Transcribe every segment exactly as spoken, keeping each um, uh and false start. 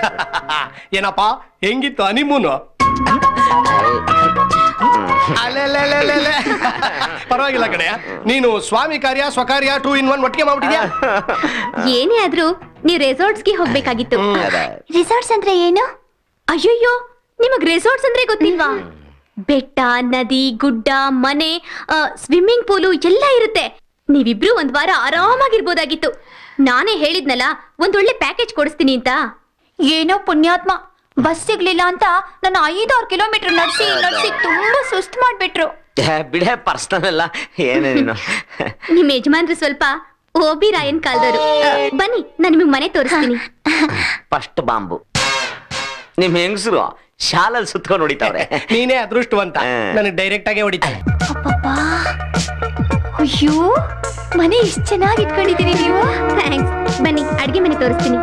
ಏನಪ್ಪಾ ಹೆಂಗಿತ್ತು ಹನಿಮೂನು? ಪರವಾಗಿಲ್ಲ ಕಡೆ, ನೀನು ಸ್ವಾಮಿ ಕಾರ್ಯ ಸ್ವಕಾರ್ಯ ಟೂ ಇನ್ ಒನ್ ಒಟ್ಟಿಗೆ ಮಾಡ್ಬಿಟ್ಟಿದ್ಯಾ. ಏನೇ ಆದ್ರೂ ನೀವ್ ರೆಸಾರ್ಟ್ಸ್ಗೆ ಹೋಗ್ಬೇಕಾಗಿತ್ತು. ರೆಸಾರ್ಟ್ಸ್ ಅಂದ್ರೆ ಏನು? ಅಯ್ಯಯ್ಯೋ, ನಿಮಗ್ ರೆಸಾರ್ಟ್ಸ್ ಅಂದ್ರೆ ಗೊತ್ತಿಲ್ವಾ? ಬೆಟ್ಟ, ನದಿ, ಗುಡ್ಡ, ಮನೆ, ಸ್ವಿಮ್ಮಿಂಗ್ ಪೂಲು ಎಲ್ಲ ಇರುತ್ತೆ. ನೀವಿಬ್ರು ಒಂದ್ ವಾರ ಆರಾಮಾಗಿರ್ಬೋದಾಗಿತ್ತು. ನಾನೇ ಹೇಳಿದ್ನಲ್ಲ ಒಂದೊಳ್ಳೆ ಪ್ಯಾಕೇಜ್ ಕೊಡಿಸ್ತೀನಿ ಅಂತ. ಏನೋ ಪುಣ್ಯಾತ್ಮ, ಬಸ್ ಸಿಗ್ಲಿಲ್ಲ ಅಂತ ನನ್ನ ಐದಾರು ಕಿಲೋಮೀಟರ್ ನಡ್ಸಿ ನಡ್ಸಿ ತುಂಬಾ ಸುಸ್ತು ಮಾಡ್ಬಿಟ್ರು. ಬಿಡೆ ಪರ್ಸನಲ್ ಅಲ್ಲ, ಏನೇನು ನಿಮ್ ಯಜಮಾನ್ರು ಸ್ವಲ್ಪ ಓಬಿ ರಾಯನ್ ಕಾಲ್ದವರು. ಬನ್ನಿ, ನಾನು ನಿಮಗ್ ಮನೆ ತೋರಿಸ್ತೀನಿ. ಫಸ್ಟ್ ಬಾಂಬು ನಿಮ್ ಹೆಂಗಸರು ಶಾಲಲ್ಲಿ ಸುತ್ಕೊಂಡು ಹೊಡಿತಾವ್ರೆ. ನೀನೇ ಅದೃಷ್ಟವಂತ, ನನಗೆ ಡೈರೆಕ್ಟ್ ಆಗಿ ಹೊಡಿತಾರೆ. ಅಯ್ಯೋ, ಮನೆ ಇಷ್ಟು ಚೆನ್ನಾಗಿ ಇಟ್ಕೊಂಡಿದ್ದೀರಿ ನೀವು. ಥ್ಯಾಂಕ್ಸ್. ಬನ್ನಿ, ಅಡ್ಗೆ ಮನೆ ತೋರಿಸ್ತೀನಿ.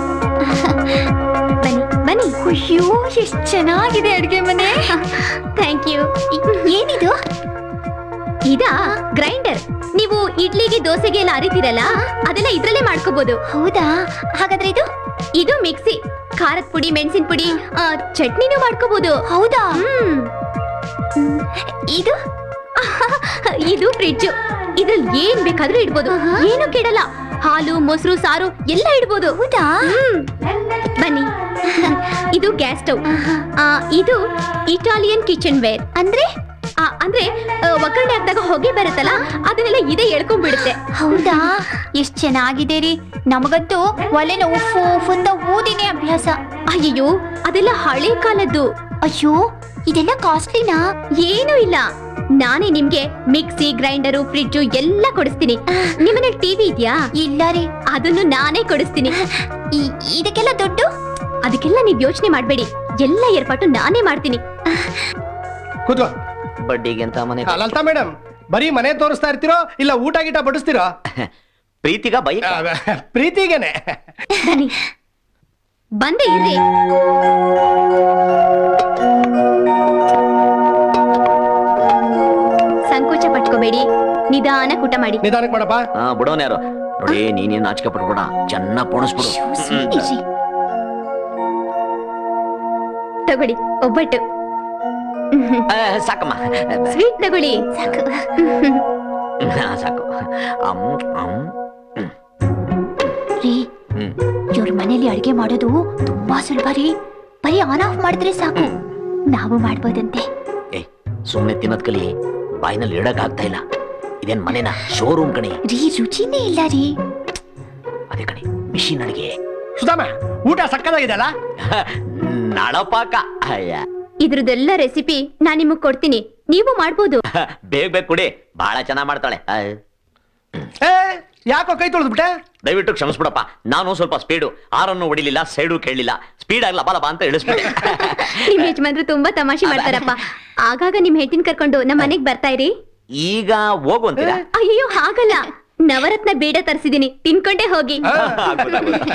ಬನ್ನಿ ಬನ್ನಿ. ಅಯ್ಯೋ, ಎಷ್ಟು ಚೆನ್ನಾಗಿದೆ ಅಡ್ಗೆ ಮನೆ. Thank you. ಏನಿದು? ಇದಾ ಗ್ರೈಂಡರ್. ನೀವು ಇಡ್ಲಿಗೆ ದೋಸೆಗೆ ಎಲ್ಲ ಅರಿತೀರಲ್ಲ, ಅದೆಲ್ಲ ಇದ್ರಲ್ಲೇ ಮಾಡ್ಕೋಬಹುದು. ಹೌದಾ? ಹಾಗಾದ್ರೆ ಇದು ಇದು ಮಿಕ್ಸಿ. ಖಾರದ ಪುಡಿ, ಮೆಣಸಿನ ಪುಡಿ, ಚಟ್ನಿನೂ ಮಾಡ್ಕೋಬಹುದು. ಹೌದಾ? ಹ್ಮ್. ಇದು ಇದು ಫ್ರಿಡ್ಜ್. ಇದ್ರಲ್ಲಿ ಏನ್ ಬೇಕಾದ್ರೂ ಇಡ್ಬೋದು, ಏನು ಕೆಡಲ್ಲ. ಹಾಲು, ಮೊಸರು, ಸಾರು ಎಲ್ಲ ಇಡ್ಬೋದು. ಹೌದಾ? ಬನ್ನಿ. ಇದು ಗ್ಯಾಸ್ ಸ್ಟವ್. ಇದು ಇಟಾಲಿಯನ್ ಕಿಚನ್ ವೇರ್. ಅಂದ್ರೆ ಅಂದ್ರೆ ಒಗ್ಗರಣೆ ಹಾಕಿದಾಗ ಹೊಗೆ ಬರುತ್ತಲ್ಲ, ಅದನ್ನೆಲ್ಲ ಇದೇ ಎಳ್ಕೊಂಡ್ಬಿಡುತ್ತೆ. ಹೌದಾ? ಎಷ್ಟ್ ಚೆನ್ನಾಗಿದೆ ರೀ. ನಮಗಂತೂ ಒಲೆನ ಉಫು ಉಫುಂದ ಊದಿನೇ ಅಭ್ಯಾಸ. ಅಯ್ಯೋ, ಅದೆಲ್ಲ ಹಳೆ ಕಾಲದ್ದು. ಅಯ್ಯೋ, ಇದೆಲ್ಲ ಕಾಸ್ಟ್ಲಿನಾ? ಏನೂ ಇಲ್ಲ, ನಾನೇ ನಿಮ್ಗೆ ಮಿಕ್ಸಿ, ಗ್ರೈಂಡರು, ಫ್ರಿಡ್ಜು ಎಲ್ಲ ಕೊಡಿಸ್ತೀನಿ. ನಿಮ್ಮನೇಲಿ ಟಿವಿ ಇದೆಯಾ? ಇಲ್ಲ ರೀ, ಅದನ್ನು ನಾನೇ ಕೊಡಿಸ್ತೀನಿ. ಇದಕ್ಕೆಲ್ಲ ದುಡ್ಡು? ಅದಕ್ಕೆಲ್ಲ ನೀವ್ ಯೋಚನೆ ಮಾಡ್ಬೇಡಿ, ಎಲ್ಲ ಏರ್ಪಾಟು ನಾನೇ ಮಾಡ್ತೀನಿ. ಕೂತ್ಕೋ. ಬಡ್ಡಿಗೆ ಅಂತ ಮನೆ. ಲಲಿತಾ ಮೇಡಮ್, ಬರೀ ಮನೆ ತೋರಿಸ್ತಾ ಇರ್ತೀರೋ ಇಲ್ಲ ಊಟ ಗೀಟ ಬಡಿಸ್ತೀರೋ? ಪ್ರೀತಿಗ ಬೈ ಪ್ರೀತಿಗೇನೆ. ಬನ್ನಿ, ಬಂದೆ ಇರ್ರಿ. ಸಂಕೋಚ ಪಟ್ಕೋಬೇಡಿ, ನಿಧಾನ ಊಟ ಮಾಡಿ. ನಿಧಾನಕ್ಕೆ ಮಾಡಪ್ಪ. ಹಾ, ಬಿಡೋನ್ ಯಾರು ನೋಡಿ, ನೀನೇನು ನಾಚಿಕೆ ಪಟ್ಬಿಡ, ಚೆನ್ನಾಗಿ ಪೋಣಿಸ್ಬಿಡು. ತಗೊಳ್ಳಿ ಒಬ್ಬಟ್ಟು. ಸಾಕಮ್ಮ, ಸ್ವೀಟ್ ತಗೊಳ್ಳಿ. ಸಾಕು ಸಾಕು. ರೀ, ಇವ್ರ ಮನೇಲಿ ಅಡಿಗೆ ಮಾಡೋದು ತುಂಬಾ ಸುಲಭ ರೀ. ಬರೀ ಆನ್ ಆಫ್ ಮಾಡಿದ್ರೆ ಸಾಕು, ನಾವು ಮಾಡ್ಬೋದಂತೆ. ಏ, ಸುಮ್ನೆ ತಿನ್ನೋದ್ ಕಲಿ, ಬಾಯಿನಲ್ಲಿ ಇಡಕ್ ಆಗ್ತಾ ಇಲ್ಲ. ಇದೇನ್ ಮನೆನಾ? ಶೋರೂಮ್ ಕಣಿ. ರೀ, ರುಚಿನೇ ಇಲ್ಲ ರೀ. ಅದೇ ಕಣಿ, ಮಿಷಿನ್ ಅಡಿಗೆ. ಸುಧಾಮ, ಊಟ ಸಕ್ಕದಾಗಿದೆ ಅಲ್ಲ? ನಳಪಾಕ. ಇದ್ರದೆಲ್ಲ ರೆಸಿಪಿ ನಾನ್ ನಿಮಗ್ ಕೊಡ್ತೀನಿ, ನೀವು ಮಾಡ್ಬೋದು. ಬೇಗ ಬೇಗ ಕೊಡಿ, ಬಹಳ ಚೆನ್ನಾಗ್ ಮಾಡ್ತಾಳೆ. ಯಾಕೋ ಕೈ ತೊಳೆದ್ಬಿಟ್ಟೆ? ದಯವಿಟ್ಟು ಕ್ಷಮಿಸ್ಬಿಡಪ್ಪ, ನಾನು ಸ್ವಲ್ಪ ಸ್ಪೀಡು, ಆರನ್ನು ಹೊಡಿಲಿಲ್ಲ, ಸೈಡು ಕೇಳಲಿಲ್ಲ, ಸ್ಪೀಡ್ ಆಗಿ ಲಬ ಲಬ ಅಂತ ಇಳಿಸ್ಬಿಟ್ಟೆ. ನಿಮ್ ಯಜಮಾನ್ರು ತುಂಬಾ ತಮಾಷೆ ಮಾಡ್ತಾರಪ್ಪ. ಆಗಾಗ ನಿಮ್ ಹೆಂಡತಿನ ಕರ್ಕೊಂಡು ನಮ್ಮ ಮನೆಗ್ ಬರ್ತಾ ಇರಿ. ಈಗ ಹೋಗು ಅಂತೀರಾ? ಅಯ್ಯೋ, ಹಾಗಲ್ಲ, ನವರತ್ನ ಬೇಡ ತರಿಸಿದೀನಿ, ತಿನ್ಕೊಂಡೇ ಹೋಗಿ.